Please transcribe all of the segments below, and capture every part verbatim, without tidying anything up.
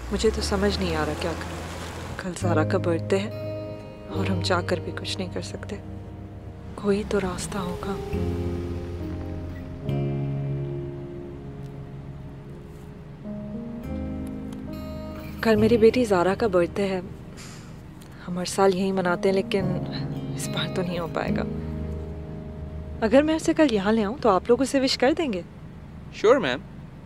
मुझे तो समझ नहीं आ रहा क्या करूं। कल ज़ारा का बर्थडे है और हम चाहकर भी कुछ नहीं कर सकते। कोई तो रास्ता होगा। कल मेरी बेटी ज़ारा का बर्थडे है। हम हर साल यही मनाते हैं, लेकिन इस बार तो नहीं हो पाएगा। अगर मैं उसे कल यहाँ ले आऊँ तो आप लोग उसे विश कर देंगे? Sure ma'am.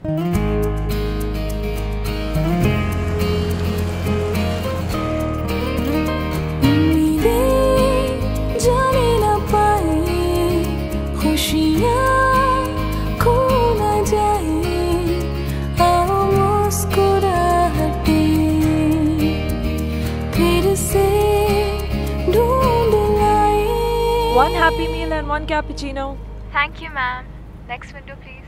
One happy meal and one cappuccino. Thank you, ma'am. Next window, please.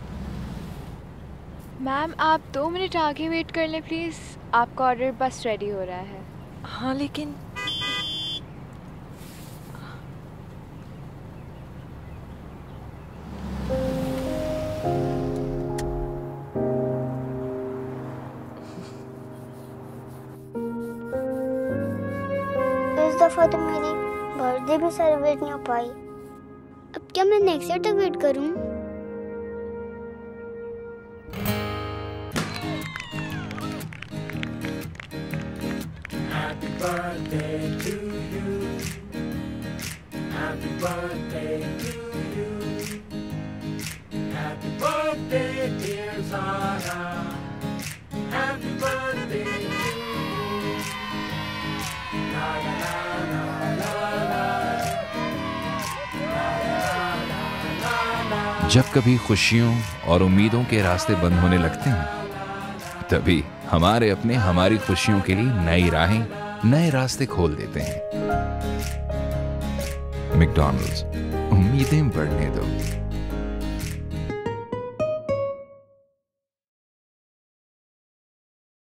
Ma'am आप दो मिनट आगे वेट कर लें प्लीज़। आपका ऑर्डर बस रेडी हो रहा है। हाँ लेकिन इस दफा तो मेरी बर्थडे भी सेलिब्रेट नहीं हो पाई। अब क्या मैं नेक्स्ट ईयर तक वेट करूं? Happy birthday to you. Happy birthday to you. Happy birthday dear Zara. Happy birthday to you. La la la la la la. जब कभी खुशियों और उम्मीदों के रास्ते बंद होने लगते हैं, तभी हमारे अपने हमारी खुशियों के लिए नई राहें, नए रास्ते खोल देते हैं। मैकडॉनल्ड्स, उम्मीदें बढ़ने दो।